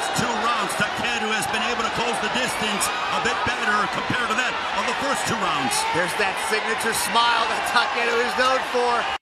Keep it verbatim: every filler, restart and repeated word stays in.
last two rounds, Takeru has been able to close the distance a bit better compared to that of the first two rounds. There's that signature smile that Takeru is known for.